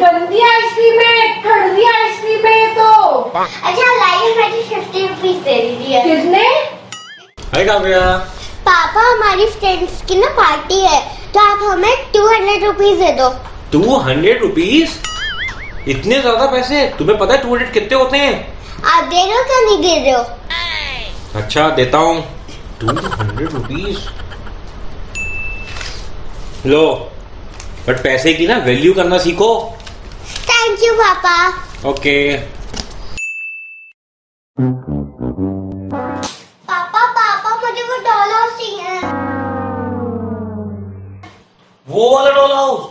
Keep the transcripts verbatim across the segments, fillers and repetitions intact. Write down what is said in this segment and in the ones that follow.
गंदी आइसक्रीम है, ठंडी आइसक्रीम है तो। अच्छा लाइए, मैंने फिफ्टी रुपीज दे दी। किसने? हाय काव्या। पापा हमारी फ्रेंड्स की ना पार्टी है, तो आप हमें टू हंड्रेड रुपीज दे दो। Two hundred rupees? इतने ज्यादा पैसे? तुम्हें पता है टू हंड्रेड कितने होते हैं? आप दे रहे हो क्या नहीं दे रहे हो? अच्छा देता हूँ। टू हंड्रेड रुपीज लो, बट पैसे की ना वैल्यू करना सीखो। थैंक यू पापा। ओके। पापा पापा मुझे वो डॉल हाउस चाहिए। वो वाला डॉल हाउस?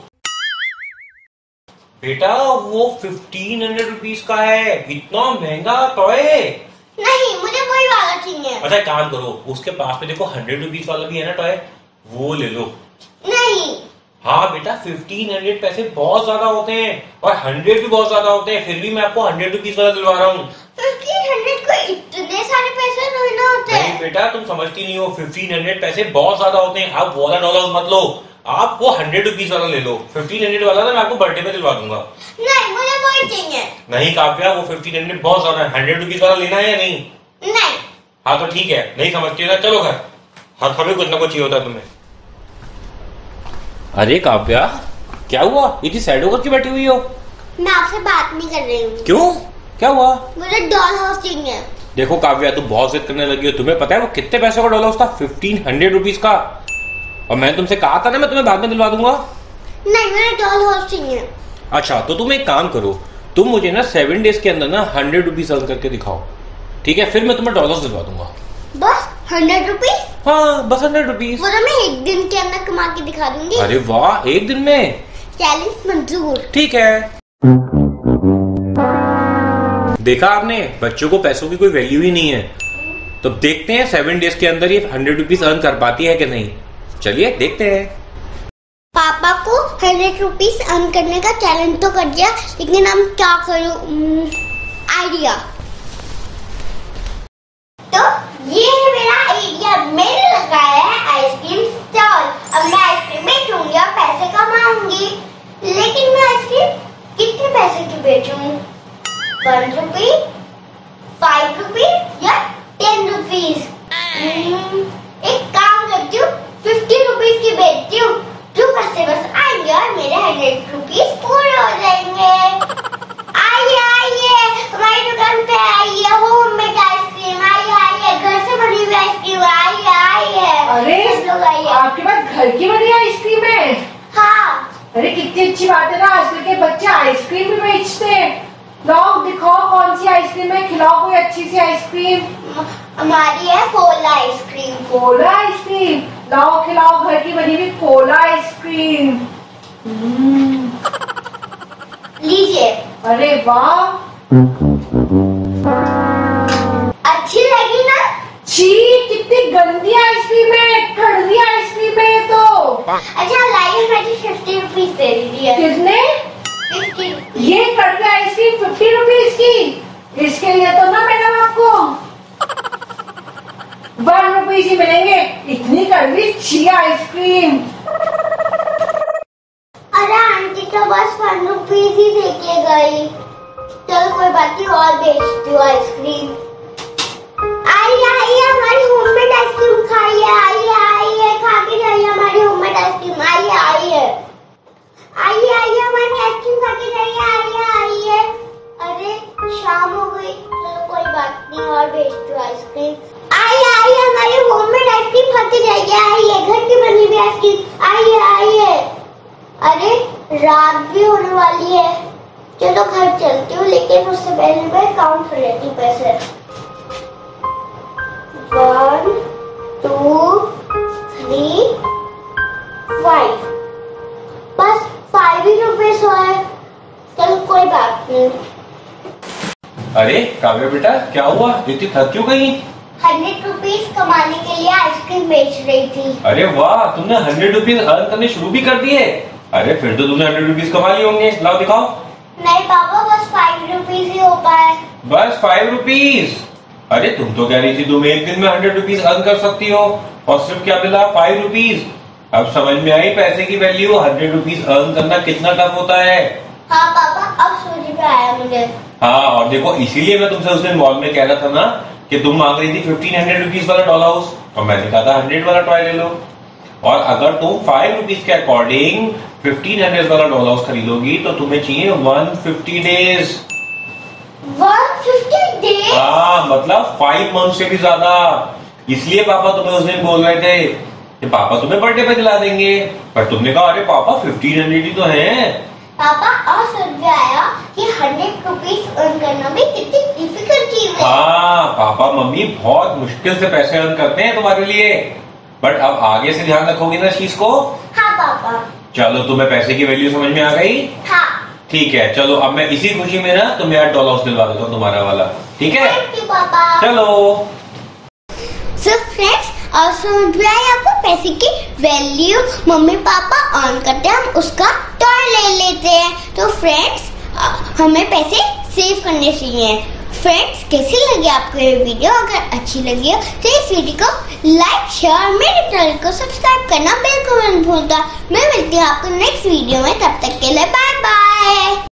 बेटा वो फिफ्टीन हंड्रेड रुपीज का है, इतना महंगा टॉय। नहीं, मुझे वही वाला चाहिए। अच्छा काम करो, उसके पास में देखो हंड्रेड रुपीज वाला भी है ना टॉय, वो ले लो। नहीं। हाँ बेटा, फिफ्टीन हंड्रेड पैसे बहुत ज्यादा होते हैं और हंड्रेड भी बहुत ज्यादा होते हैं, फिर भी मैं आपको हंड्रेड रुपीज वाला दिलवा रहा हूँ। फिफ्टीन हंड्रेड को इतने सारे पैसे नहीं ना होते। नहीं बेटा, तुम समझती नहीं हो, फिफ्टीन हंड्रेड पैसे बहुत ज्यादा होते हैं। आप वो वाला डॉल हाउस मत लो, आप वो हंड्रेड रुपीज वाला ले लो। फिफ्टीन हंड्रेड वाला ना मैं आपको बर्थडे में दिलवा दूंगा। नहीं, मुझे वही चाहिए। नहीं काव्या, वो फिफ्टीन हंड्रेड बहुत ज्यादा है, हंड्रेड रुपीज वाला लेना है या नहीं? नहीं। हाँ तो ठीक है, नहीं समझती हो ना, चलो घर। हर समय कुछ ना कुछ चाहिए होता है तुम्हें। अरे काव्या क्या हुआ, इतनी सैड होकर क्यों बैठी हुई हो? मैं आपसे बात नहीं कर रही हूँ। क्यों, क्या हुआ? मुझे डॉल हाउस चाहिए। देखो काव्या, तुम बहुत जिद करने लगी हो। तुम्हें पता है वो कितने पैसों का डॉल हाउस था? फिफ्टीन हंड्रेड रुपीज का। और मैं तुमसे कहा था ना मैं तुम्हें बाद में दिलवा दूंगा। नहीं, मुझे डॉल हाउस चाहिए। अच्छा तो तुम एक काम करो, तुम मुझे ना सेवन डेज के अंदर ना हंड्रेड रुपीज अर्न करके दिखाओ, ठीक है? फिर मैं तुम्हें डॉल हाउस दिलवा दूंगा। बस हंड्रेड रुपीज? हाँ बस हंड्रेड रुपीज। वो तो मैं एक दिन के अंदर कमा के दिखा दूंगी। अरे वाह, एक दिन में? चैलेंज मंजूर। ठीक है। देखा आपने, बच्चों को पैसों की कोई वैल्यू ही नहीं है। तो देखते हैं सेवन डेज के अंदर ये हंड्रेड रुपीज अर्न कर पाती है कि नहीं। चलिए देखते हैं। पापा को हंड्रेड रुपीज अर्न करने का चैलेंज तो कर दिया, लेकिन हम क्या करूं? आइडिया। तो ये है मेरा आइडिया, मैंने लगाया है आइसक्रीम स्टॉल। अब मैं आइसक्रीम बेचूंगी और पैसे कमाऊंगी। लेकिन मैं आइसक्रीम कितने पैसे की बेचूं? वन रुपी, फाइव रुपीज या टेन रुपीज? एक काम करती हूँ, फिफ्टी रुपीज की बेचती हूँ। जो कस्टमर्स आएंगे और मेरे हंड्रेड रुपीज पूरे हो जाएंगे। आइए आइए हमारी दुकान पे आइए, होममेड आइसक्रीम। आइए आइए, घर से बनी हुई आइसक्रीम। आइए आइए। अरे लोग आइए। आपके पास घर की बनी आइसक्रीम है? हाँ। अरे कितनी अच्छी बात है ना, आजकल के बच्चे आइसक्रीम भी बेचते हैं। लाओ दिखाओ कौन सी आइसक्रीम है, खिलाओ कोई अच्छी सी आइसक्रीम। हमारी है कोला आइसक्रीम। Cola ice cream? लाओ खिलाओ, घर की बनी हुई कोला आइसक्रीम। लीजिए। अरे वाह, अच्छी लगी ना? छी कितनी गंदी आइसक्रीम है, ठंडी आइसक्रीम है तो। अच्छा लाइए, मैंने फिफ्टी रुपीज दे दी है। किसने? फिफ्टी। ये ठंडी आइसक्रीम फिफ्टी रुपीज की? इसके लिए तो ना मैडम आपको वन रुपीज ही मिलेंगे। इतनी कड़वी छी आइसक्रीम। अरे आंटी तो बस वन रुपीज ही देके गई। चलो कोई बात नहीं, और बेचती हूँ आइसक्रीम। आइए आइए हमारी होममेड आइसक्रीम खाइए। आइए आइए, खा के जाइए हमारी होममेड आइसक्रीम। आइए आइए आइए आइए हमारी आइसक्रीम खा के जाइए। आइए आइए। अरे शाम हो गई, चलो कोई बात नहीं, और बेचती हूँ आइसक्रीम। आइए आइए हमारी होममेड आइसक्रीम खा के जाइए। आइए, घर की बनी हुई आइसक्रीम। आइए आइए। अरे रात भी होने वाली है, चलो घर चलती हूँ, लेकिन उससे पहले मैं काउंट कर लेती हूँ पैसे। वन टू थ्री फाइव, बस फाइव ही रुपए हुए। चलो कोई बात नहीं। अरे काव्या बेटा क्या हुआ, इतनी थक क्यों गई? हंड्रेड रुपीज कमाने के लिए आइसक्रीम बेच रही थी। अरे वाह, तुमने हंड्रेड रुपीज अर्न करने शुरू भी कर दिए। अरे फिर तो तुमने हंड्रेड रुपीज कमा लिए होंगे। लाओ दिखाओ। नहीं पापा, बस फाइव रुपीज ही हो पाए। बस फाइव रुपीज? अरे तुम तो कह रही थी तुम एक दिन में हंड्रेड रुपीज अर्न कर सकती हो, और सिर्फ क्या मिला, फाइव रुपीज। अब समझ में आई पैसे की वैल्यू, हंड्रेड रुपीज अर्न करना कितना टफ होता है। हाँ पापा, अब समझ में आया मुझे। हाँ, और देखो इसीलिए मैं तुमसे उस दिन मॉल में कह रहा था ना कि तुम मांग रही थी फिफ्टीन हंड्रेड रुपीज वाला डॉल हाउस, और मैंने कहा था हंड्रेड वाला टॉय ले लो। और अगर तुम फाइव रुपीज के अकॉर्डिंग फिफ्टीन हंड्रेड वाला डॉल हाउस खरीदोगी तो तुम्हें चाहिए one fifty days. One fifty days? हाँ, मतलब फाइव मंथ से भी ज्यादा। इसलिए पापा तुम्हें उस दिन बोल रहे थे कि पापा तुम्हें बर्थडे पे दिला देंगे, पर तुमने कहा अरे पापा फिफ्टीन हंड्रेड ही तो है। पापा और समझ में आया कि हंड्रेड रुपीज अर्न करना भी कितनी डिफिकल्ट चीज है। हाँ, पापा मम्मी बहुत मुश्किल से पैसे अर्न करते हैं तुम्हारे लिए, बट अब आगे से ध्यान रखोगी ना इस चीज को। हाँ पापा। चलो, तुम्हें पैसे की वैल्यू समझ में आ गई? हाँ। ठीक है, चलो अब मैं इसी खुशी में ना तुम्हें यार डॉल हाउस दिलवा देता हूँ तुम्हारा वाला, ठीक है? थैंक यू पापा। चलो। सो फ्रेंड्स, और समझ में आया आपको पैसे की वैल्यू? मम्मी पापा अर्न करते हैं, हम उसका टॉय ले लेते हैं। तो फ्रेंड्स, हमें पैसे सेव करने चाहिए। फ्रेंड्स, कैसी लगी आपको ये वीडियो? अगर अच्छी लगी हो तो इस वीडियो को लाइक, शेयर और मेरे चैनल को सब्सक्राइब करना बिल्कुल मत भूलना। मैं मिलती हूँ आपको नेक्स्ट वीडियो में, तब तक के लिए बाय बाय।